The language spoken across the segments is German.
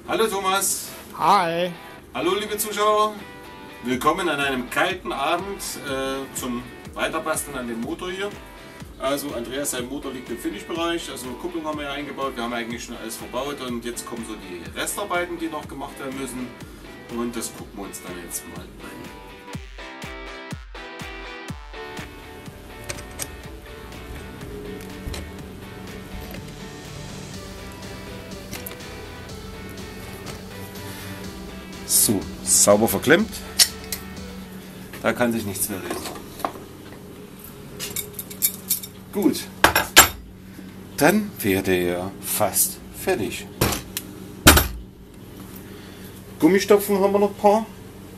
Hallo Thomas. Hi. Hallo liebe Zuschauer. Willkommen an einem kalten Abend zum Weiterbasteln an dem Motor hier. Also Andreas, sein Motor liegt im Finish-Bereich, also eine Kupplung haben wir ja eingebaut, wir haben eigentlich schon alles verbaut und jetzt kommen so die Restarbeiten, die noch gemacht werden müssen und das gucken wir uns dann jetzt mal an. So, sauber verklemmt, da kann sich nichts mehr lösen. Gut, dann wäre er fast fertig. Gummistopfen haben wir noch ein paar.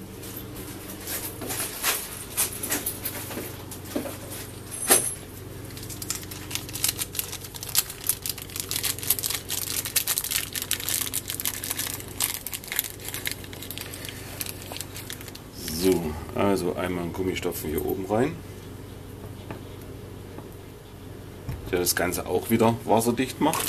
So, also einmal einen Gummistopfen hier oben rein, der das Ganze auch wieder wasserdicht macht.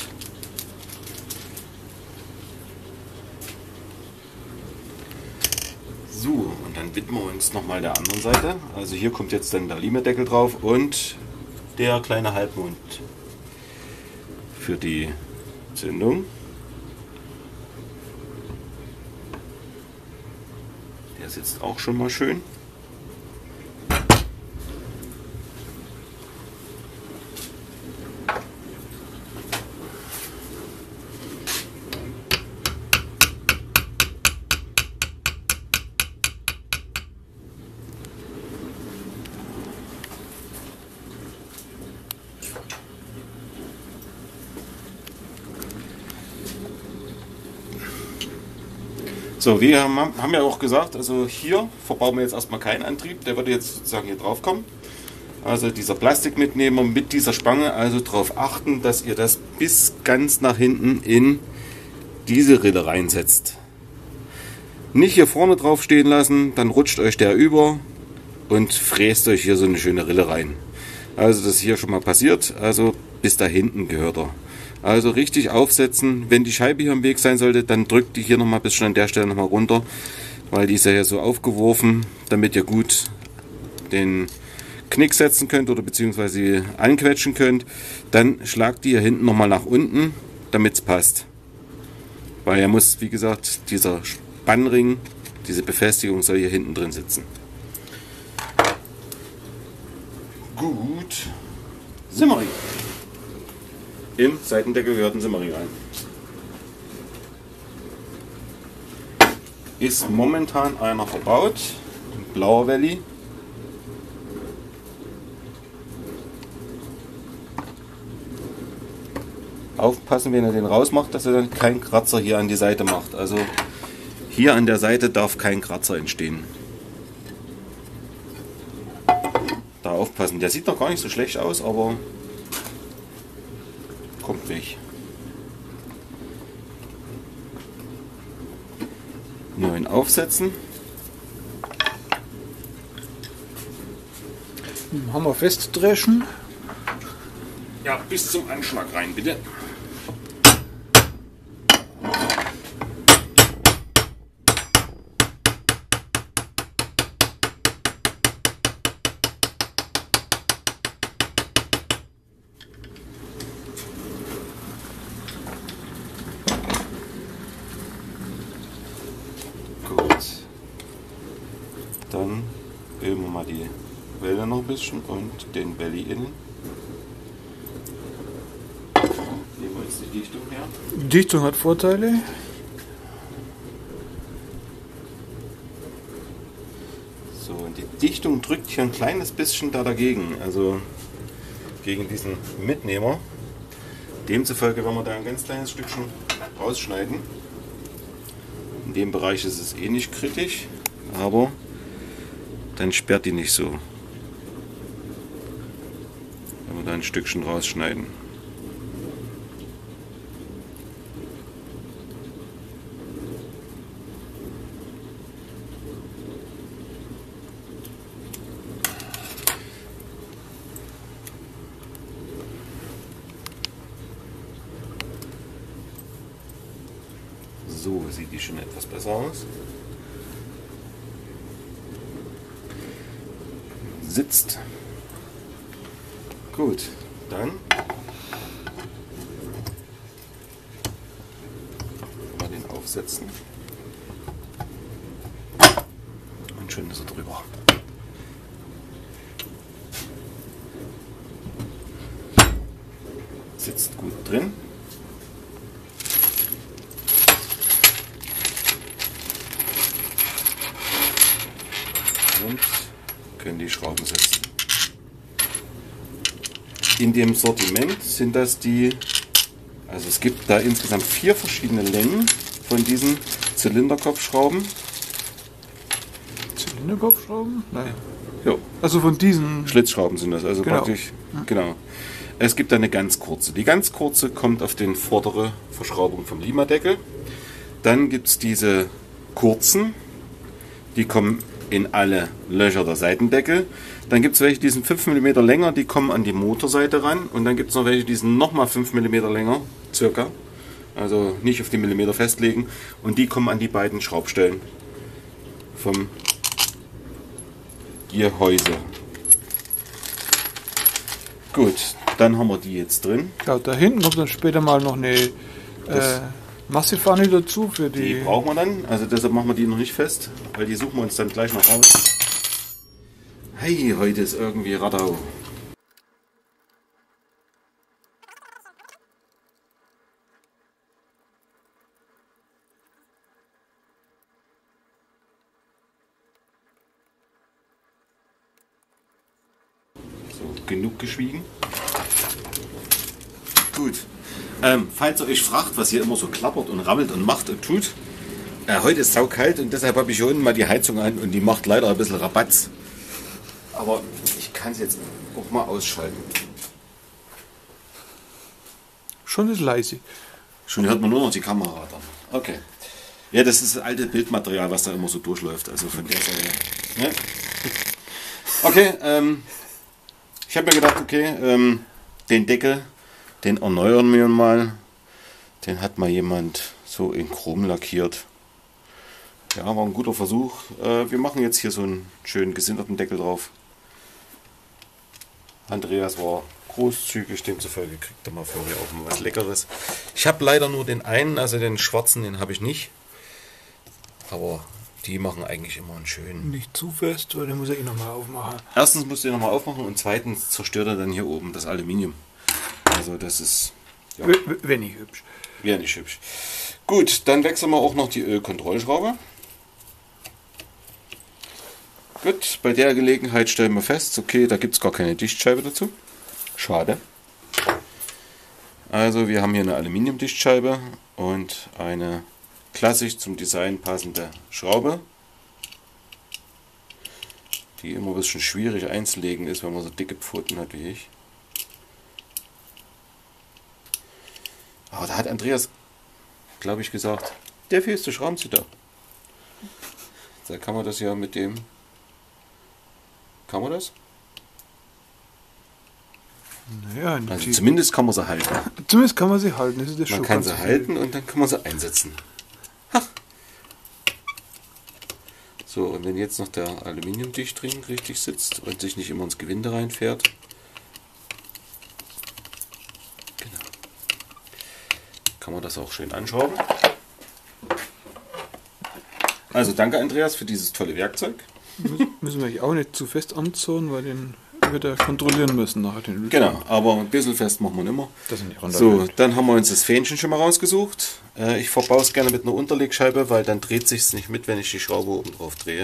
So, und dann widmen wir uns nochmal der anderen Seite. Also hier kommt jetzt dann der Limedeckel drauf und der kleine Halbmond für die Zündung. Der sitzt auch schon mal schön. So, wir haben ja auch gesagt, also hier verbauen wir jetzt erstmal keinen Antrieb, der würde jetzt sozusagen hier drauf kommen. Also dieser Plastikmitnehmer mit dieser Spange, also darauf achten, dass ihr das bis ganz nach hinten in diese Rille reinsetzt. Nicht hier vorne drauf stehen lassen, dann rutscht euch der über und fräst euch hier so eine schöne Rille rein. Also das ist hier schon mal passiert, also bis da hinten gehört er. Also richtig aufsetzen, wenn die Scheibe hier im Weg sein sollte, dann drückt die hier nochmal ein bisschen an der Stelle nochmal runter, weil die ist ja hier so aufgeworfen, damit ihr gut den Knick setzen könnt oder beziehungsweise anquetschen könnt. Dann schlagt die hier hinten nochmal nach unten, damit es passt. Weil er muss, wie gesagt, dieser Spannring, diese Befestigung soll hier hinten drin sitzen. Gut, Simmering. Im Seitendeckel gehört ein Simmering rein. Ist momentan einer verbaut, ein blauer Valley. Aufpassen, wenn ihr den rausmacht, dass ihr dann keinen Kratzer hier an die Seite macht. Also hier an der Seite darf kein Kratzer entstehen. Da aufpassen. Der sieht noch gar nicht so schlecht aus, aber kommt weg. Neuen aufsetzen. Hammer festdreschen. Ja, bis zum Anschlag rein, bitte. Dann ölen wir mal die Welle noch ein bisschen und den Belly innen. Nehmen wir jetzt die Dichtung her. Die Dichtung hat Vorteile. So, und die Dichtung drückt hier ein kleines bisschen da dagegen, also gegen diesen Mitnehmer. Demzufolge werden wir da ein ganz kleines Stückchen rausschneiden. In dem Bereich ist es eh nicht kritisch, aber dann sperrt die nicht so. Wenn wir da ein Stückchen rausschneiden. So sieht die schon etwas besser aus. Sitzt. Gut, dann mal den aufsetzen. Und schön ist er drüber. Sitzt gut drin. Und können die Schrauben setzen. In dem Sortiment sind das also es gibt da insgesamt 4 verschiedene Längen von diesen Zylinderkopfschrauben. Zylinderkopfschrauben? Nein. Jo. Also von diesen Schlitzschrauben sind das, also Genau. praktisch, genau. Es gibt eine ganz kurze. Die ganz kurze kommt auf den vordere Verschraubung vom Limadeckel. Dann gibt es diese kurzen, die kommen in alle Löcher der Seitendeckel. Dann gibt es welche, die sind 5 mm länger, die kommen an die Motorseite ran. Und dann gibt es noch welche, die sind nochmal 5 mm länger, circa. Also nicht auf die Millimeter festlegen. Und die kommen an die beiden Schraubstellen vom Gehäuse. Gut, dann haben wir die jetzt drin. Ja, da hinten kommt dann später mal noch eine Massepfanne dazu für Die die. brauchen wir dann, also deshalb machen wir die noch nicht fest, weil die suchen wir uns dann gleich noch raus. Hey, heute ist irgendwie Radau. So, genug geschwiegen. Gut. Falls ihr euch fragt, was hier immer so klappert und rammelt und macht und tut, heute ist saukalt und deshalb habe ich hier unten mal die Heizung an und die macht leider ein bisschen Rabatz. Aber ich kann es jetzt auch mal ausschalten. Schon ist leise. Schon hört man nur noch die Kamera dann. Okay. Ja, das ist das alte Bildmaterial, was da immer so durchläuft. Also von der Seite. Ne? Okay, ich habe mir gedacht, okay, den Deckel, den erneuern wir mal. Den hat mal jemand so in Chrom lackiert. Ja, war ein guter Versuch. Wir machen jetzt hier so einen schönen gesinterten Deckel drauf. Andreas war großzügig, demzufolge kriegt er mal für mich auch mal was Leckeres. Ich habe leider nur den einen, also den schwarzen, den habe ich nicht. Aber die machen eigentlich immer einen schönen. Nicht zu fest, weil den muss ich nochmal aufmachen. Erstens musst du ihn nochmal aufmachen und zweitens zerstört er dann hier oben das Aluminium. Also das ist ja, Wenn nicht hübsch. wäre nicht hübsch. Gut, dann wechseln wir auch noch die Ölkontrollschraube. Gut, bei der Gelegenheit stellen wir fest, okay, da gibt es gar keine Dichtscheibe dazu. Schade. Also wir haben hier eine Aluminiumdichtscheibe und eine klassisch zum Design passende Schraube, die immer ein bisschen schwierig einzulegen ist, wenn man so dicke Pfoten hat wie ich. Aber da hat Andreas, glaube ich, gesagt, der feste Schraubenzieher. Da kann man das ja mit dem... Kann man das? Naja, Also zumindest kann man sie halten. zumindest kann man sie halten. Das ist das Man schon kann ganz sie viel. halten und dann kann man sie einsetzen. Ha. So, und wenn jetzt noch der Aluminiumdichtring richtig sitzt und sich nicht immer ins Gewinde reinfährt. Genau. Kann man das auch schön anschrauben. Also danke Andreas für dieses tolle Werkzeug. Müssen wir eigentlich auch nicht zu fest anzonen, weil den wird er kontrollieren müssen nachher den Ölfilm. Genau, aber ein bisschen fest machen wir immer. Das sind die So, dann haben wir uns das Fähnchen schon mal rausgesucht. Ich verbaue es gerne mit einer Unterlegscheibe, weil dann dreht sich es nicht mit, wenn ich die Schraube oben drauf drehe.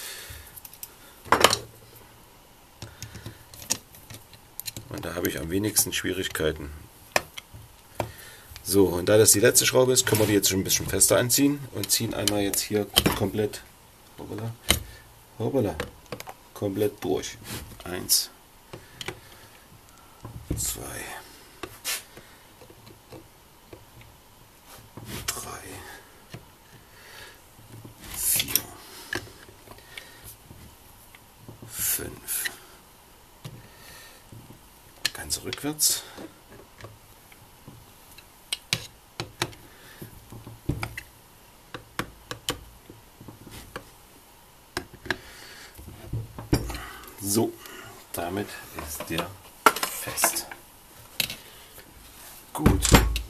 Und da habe ich am wenigsten Schwierigkeiten. So, und da das die letzte Schraube ist, können wir die jetzt schon ein bisschen fester anziehen und ziehen einmal jetzt hier komplett, hoppala, hoppala, komplett durch. 1, 2, 3, 4, 5. Ganz rückwärts. So, damit ist der fest. Gut.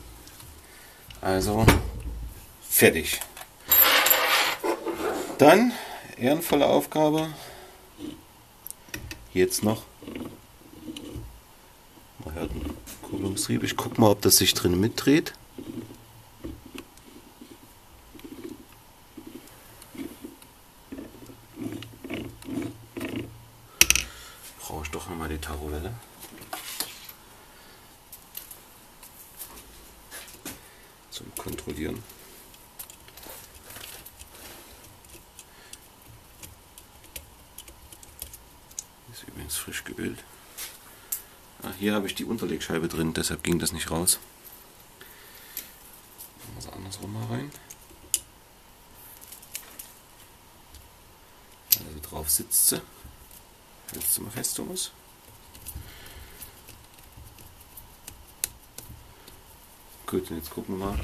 Also fertig. Dann ehrenvolle Aufgabe. Jetzt noch. Man hört einen Kupplungsrieb. Ich gucke mal, ob das sich drin mitdreht. Brauche ich doch nochmal die Tarowelle. Zum Kontrollieren. Ist übrigens frisch geölt. Hier habe ich die Unterlegscheibe drin, deshalb ging das nicht raus. Machen wir es andersrum mal rein. Also drauf sitzt sie. Hältst du mal fest, Thomas. Gut, und jetzt gucken wir mal.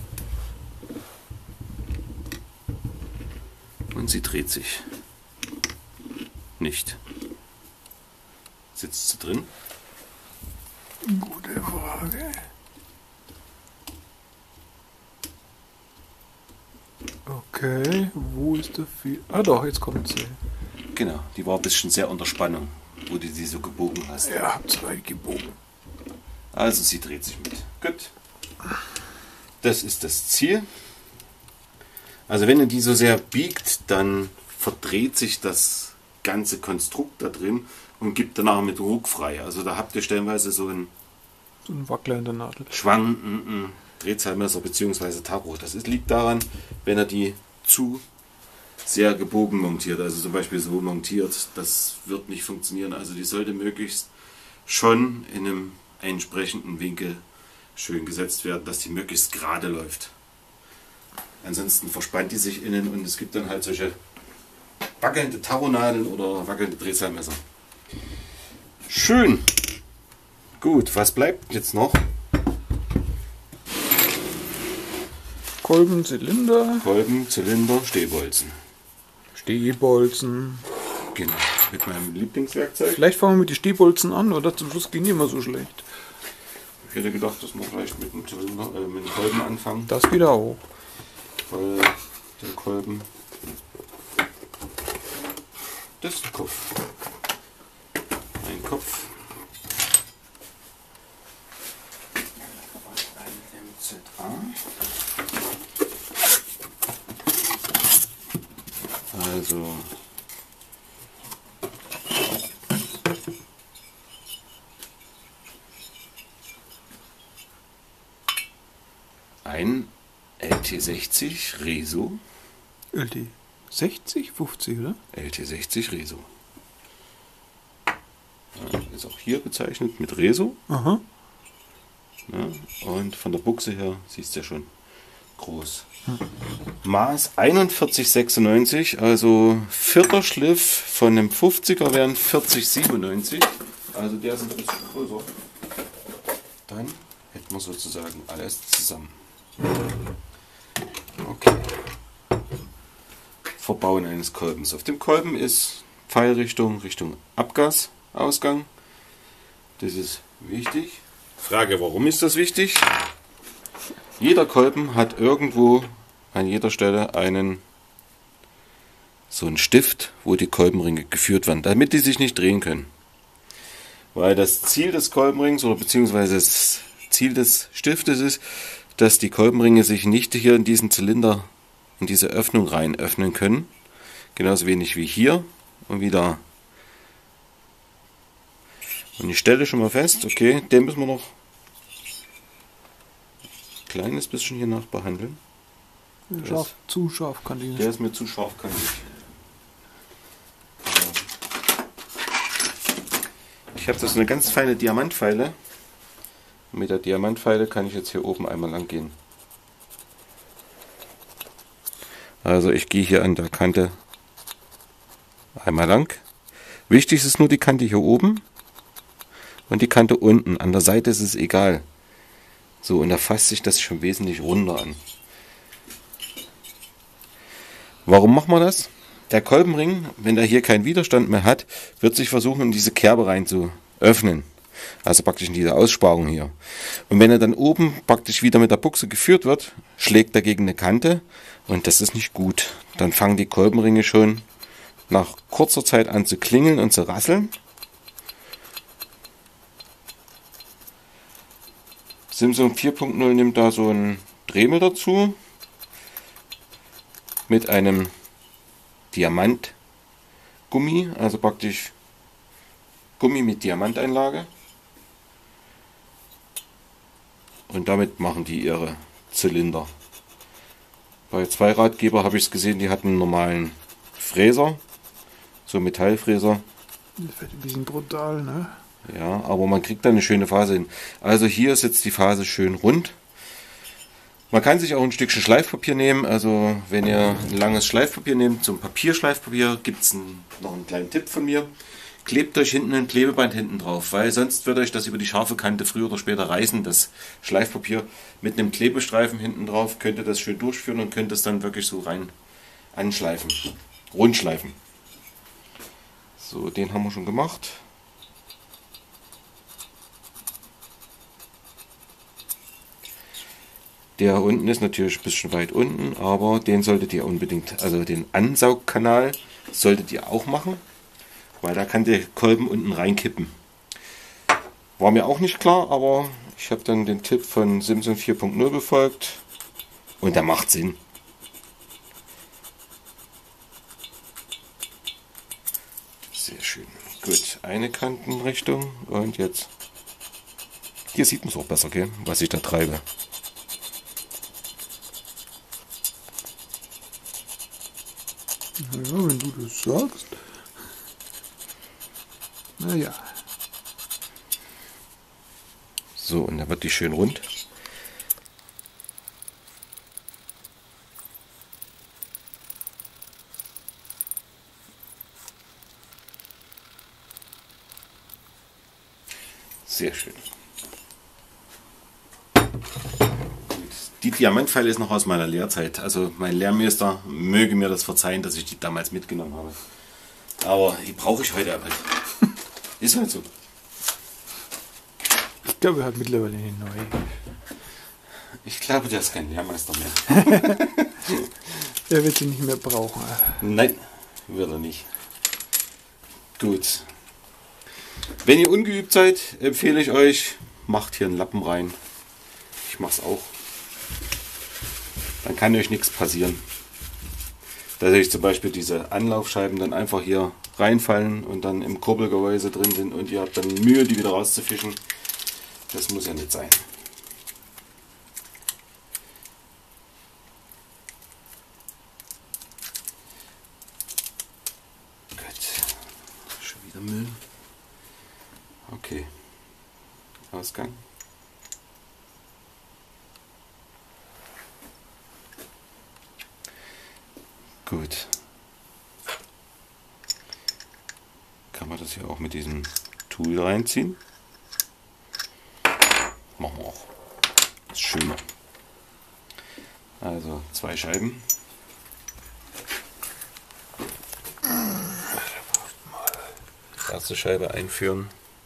Und sie dreht sich. Nicht. Sitzt sie drin? Gute Frage. Okay, wo ist der Fehler? Ah doch, jetzt kommt sie. Genau, die war ein bisschen sehr unter Spannung, wo du sie so gebogen hast. Ja, hab zwei gebogen. Also sie dreht sich mit. Gut. Das ist das Ziel. Also wenn ihr die so sehr biegt, dann verdreht sich das ganze Konstrukt da drin und gibt danach mit Ruck frei. Also da habt ihr stellenweise so ein Wackler in der Nadel. Schwang, Drehzahlmesser bzw. Tarot. Das liegt daran, wenn er die zu sehr gebogen montiert, also zum Beispiel so montiert, das wird nicht funktionieren. Also die sollte möglichst schon in einem entsprechenden Winkel schön gesetzt werden, dass die möglichst gerade läuft. Ansonsten verspannt die sich innen und es gibt dann halt solche wackelnde Taronadeln oder wackelnde Drehzahlmesser. Schön. Gut, was bleibt jetzt noch? Kolben, Zylinder. Kolben, Zylinder, Stehbolzen. Stehbolzen. Genau, mit meinem Lieblingswerkzeug. Vielleicht fangen wir mit den Stehbolzen an, oder zum Schluss ging immer so schlecht. Ich hätte gedacht, dass wir vielleicht mit dem Zylinder, mit dem Kolben anfangen. Das wieder auch. Weil der Kolben, das ist der Kopf. Ein Kopf. Ein MZA. Also ein LT60 Reso. LT 60, 50, oder? LT60 Reso. Ja, ist auch hier bezeichnet mit Reso. Aha. Ja, und von der Buchse her siehst du ja schon groß. Maß 41,96, also vierter Schliff von einem 50er wären 40,97. Also der ist ein bisschen größer. Dann hätten wir sozusagen alles zusammen. Okay. Verbauen eines Kolbens. Auf dem Kolben ist Pfeilrichtung Richtung Abgasausgang. Das ist wichtig. Frage, warum ist das wichtig? Jeder Kolben hat irgendwo an jeder Stelle so einen Stift, wo die Kolbenringe geführt werden, damit die sich nicht drehen können. Weil das Ziel des Kolbenrings oder beziehungsweise das Ziel des Stiftes ist, dass die Kolbenringe sich nicht hier in diesen Zylinder, in diese Öffnung rein öffnen können. Genauso wenig wie hier und wie da. Und ich stelle schon mal fest, okay, den müssen wir noch ein kleines bisschen hier nachbehandeln. Scharf, zu scharf kann die nicht. Der ist mir zu scharfkantig. Ich habe das eine ganz feine Diamantfeile. Mit der Diamantfeile kann ich jetzt hier oben einmal lang gehen. Also ich gehe hier an der Kante einmal lang. Wichtig ist nur die Kante hier oben und die Kante unten. An der Seite ist es egal. So, und da fasst sich das schon wesentlich runder an. Warum machen wir das? Der Kolbenring, wenn der hier keinen Widerstand mehr hat, wird sich versuchen, in diese Kerbe rein zu öffnen. Also praktisch in diese Aussparung hier. Und wenn er dann oben praktisch wieder mit der Buchse geführt wird, schlägt er gegen eine Kante und das ist nicht gut. Dann fangen die Kolbenringe schon nach kurzer Zeit an zu klingeln und zu rasseln. Simson 4.0 nimmt da so ein Dremel dazu mit einem Diamantgummi, also praktisch Gummi mit Diamanteinlage. Und damit machen die ihre Zylinder. Bei Zweiradgeber habe ich es gesehen, die hatten einen normalen Fräser, so Metallfräser. Das wird ein bisschen brutal, ne? Ja, aber man kriegt da eine schöne Phase hin. Also hier ist jetzt die Phase schön rund. Man kann sich auch ein Stückchen Schleifpapier nehmen. Also wenn ihr ein langes Schleifpapier nehmt, zum Papierschleifpapier, gibt es noch einen kleinen Tipp von mir. Klebt euch hinten ein Klebeband hinten drauf, weil sonst wird euch das über die scharfe Kante früher oder später reißen, das Schleifpapier. Mit einem Klebestreifen hinten drauf könnt ihr das schön durchführen und könnt es dann wirklich so rein anschleifen, rundschleifen. So, den haben wir schon gemacht. Der unten ist natürlich ein bisschen weit unten, aber den solltet ihr unbedingt, also den Ansaugkanal solltet ihr auch machen, weil da kann der Kolben unten reinkippen. War mir auch nicht klar, aber ich habe dann den Tipp von Simson 4.0 befolgt und der macht Sinn. Sehr schön. Gut, eine Kantenrichtung und jetzt. Hier sieht man es auch besser, gell, was ich da treibe. Ja, wenn du das sagst. Naja. So, und dann wird die schön rund. Sehr schön. Die Diamantpfeile ist noch aus meiner Lehrzeit. Also mein Lehrmeister möge mir das verzeihen, dass ich die damals mitgenommen habe. Aber die brauche ich heute halt. Ist halt so. Ich glaube, er hat mittlerweile eine neue. Ich glaube, der ist kein Lehrmeister mehr. Er wird sie nicht mehr brauchen. Nein, wird er nicht. Gut. Wenn ihr ungeübt seid, empfehle ich euch, macht hier einen Lappen rein. Ich mache es auch. Dann kann euch nichts passieren. Dass euch zum Beispiel diese Anlaufscheiben dann einfach hier reinfallen und dann im Kurbelgehäuse drin sind und ihr habt dann Mühe, die wieder rauszufischen. Das muss ja nicht sein. Gut. Schon wieder Müll. Okay. Ausgang. Gut. Kann man das hier auch mit diesem Tool reinziehen? Machen wir auch. Das ist schöner. Also 2 Scheiben. Erste Scheibe einführen.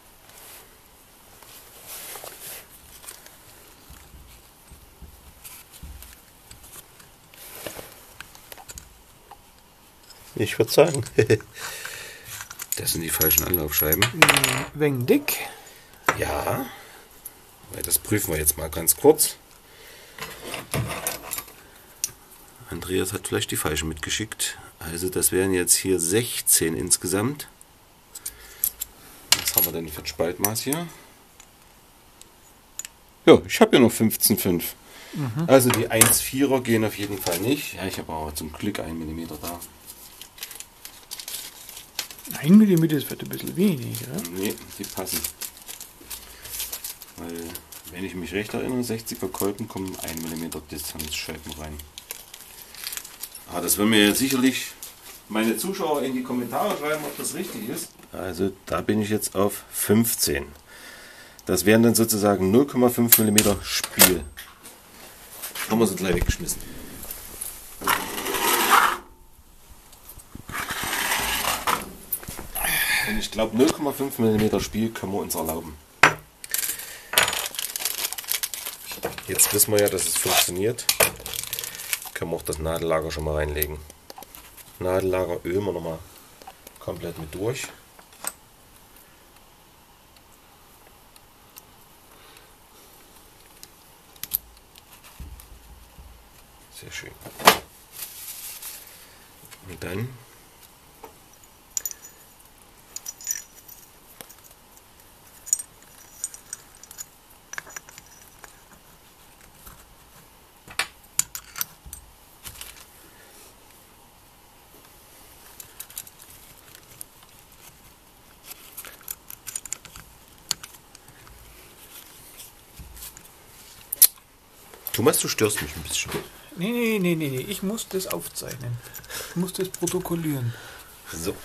Ich würde sagen, das sind die falschen Anlaufscheiben. Wegen dick. Ja, weil das prüfen wir jetzt mal ganz kurz. Andreas hat vielleicht die falschen mitgeschickt. Also das wären jetzt hier 16 insgesamt. Was haben wir denn für ein Spaltmaß hier? Ja, ich habe ja noch 15,5. Also die 1,4er gehen auf jeden Fall nicht. Ja, ich habe aber zum Glück 1 mm da. 1 mm ist ein bisschen wenig, oder? Nee, die passen. Weil, wenn ich mich recht erinnere, 60er Kolben kommen 1 mm Distanzscheiben rein. Aber das werden mir jetzt sicherlich meine Zuschauer in die Kommentare schreiben, ob das richtig ist. Also da bin ich jetzt auf 15. Das wären dann sozusagen 0,5 mm Spiel. Haben wir sie gleich weggeschmissen. Und ich glaube 0,5 mm Spiel können wir uns erlauben. Jetzt wissen wir ja, dass es funktioniert. Können wir auch das Nadellager schon mal reinlegen. Nadellager ölen wir nochmal komplett mit durch. Sehr schön. Und dann Thomas, du störst mich ein bisschen. Nee, ich muss das aufzeichnen. Ich muss das protokollieren. So.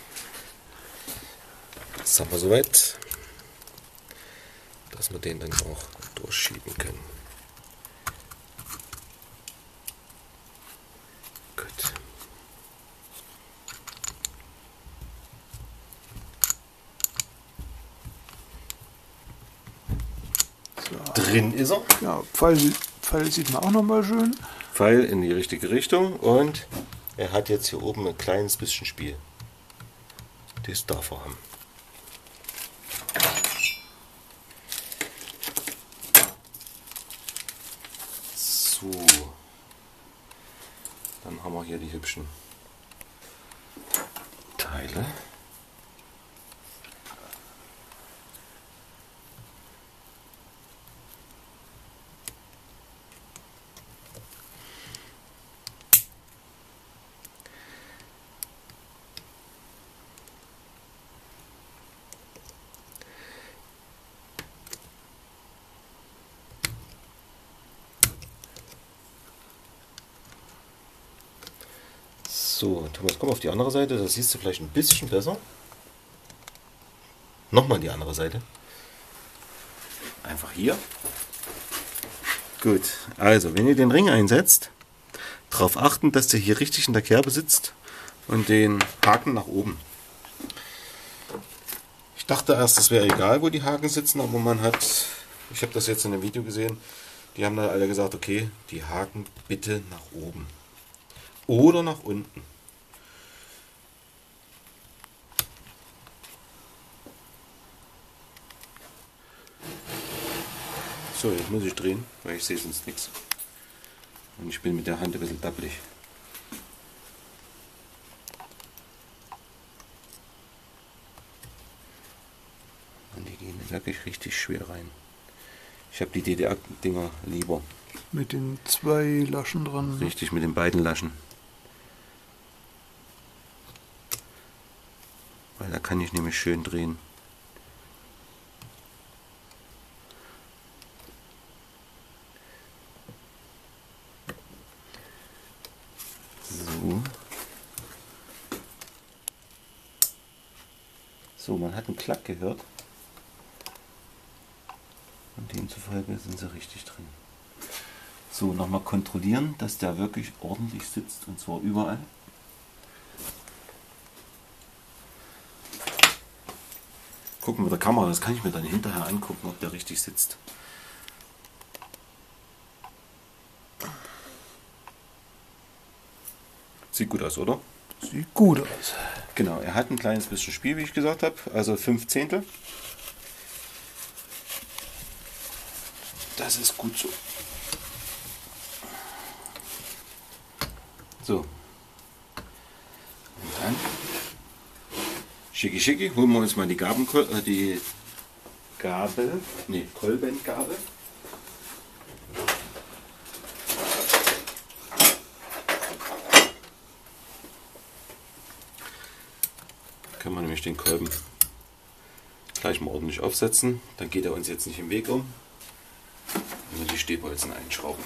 Jetzt haben wir soweit, dass wir den dann auch durchschieben können. Gut. So. Drin ist er. Ja, Pfeil sieht man auch nochmal schön. Pfeil in die richtige Richtung und er hat jetzt hier oben ein kleines bisschen Spiel. Das darf er haben. So. Dann haben wir hier die hübschen Teile. So, Thomas, komm auf die andere Seite, das siehst du vielleicht ein bisschen besser. Nochmal die andere Seite. Einfach hier. Gut, also wenn ihr den Ring einsetzt, darauf achten, dass der hier richtig in der Kerbe sitzt und den Haken nach oben. Ich dachte erst, es wäre egal, wo die Haken sitzen, aber man hat, ich habe das jetzt in einem Video gesehen, die haben dann alle gesagt, okay, die Haken bitte nach oben. Oder nach unten. So, jetzt muss ich drehen, weil ich sehe sonst nichts. Und ich bin mit der Hand ein bisschen dappelig. Und die gehen wirklich richtig schwer rein. Ich habe die DDR-Dinger lieber. Mit den 2 Laschen dran. Richtig, mit den beiden Laschen. Weil da kann ich nämlich schön drehen. So. So, man hat einen Klack gehört. Und demzufolge sind sie richtig drin. So, nochmal kontrollieren, dass der wirklich ordentlich sitzt, und zwar überall. Gucken mit der Kamera, das kann ich mir dann hinterher angucken, ob der richtig sitzt. Sieht gut aus, oder? Sieht gut aus. Genau, er hat ein kleines bisschen Spiel, wie ich gesagt habe, also 5/10. Das ist gut so. So. Und dann schicki, holen wir uns mal die Kolbengabel. Können wir nämlich den Kolben gleich mal ordentlich aufsetzen. Dann geht er uns jetzt nicht im Weg um. Und wir die Stehbolzen einschrauben.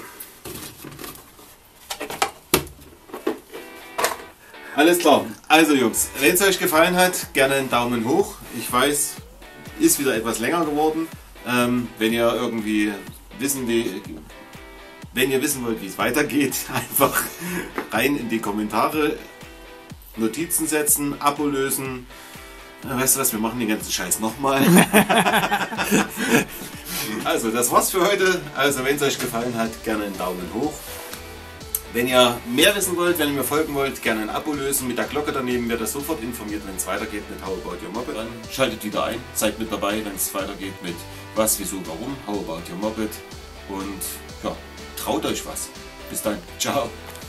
Alles klar. Also Jungs, wenn es euch gefallen hat, gerne einen Daumen hoch. Ich weiß, ist wieder etwas länger geworden. Wenn ihr irgendwie wissen wollt, wie es weitergeht, einfach rein in die Kommentare, Notizen setzen, Abo lösen, Weißt du was, wir machen den ganzen Scheiß nochmal. Also, das war's für heute. Also, wenn es euch gefallen hat, gerne einen Daumen hoch. Wenn ihr mehr wissen wollt, wenn ihr mir folgen wollt, gerne ein Abo lösen. Mit der Glocke daneben wird ihr sofort informiert, wenn es weitergeht mit How About Your Moped. Dann schaltet wieder ein, seid mit dabei, wenn es weitergeht mit was, wieso, warum, How About Your Moped. Und ja, traut euch was. Bis dann. Ciao.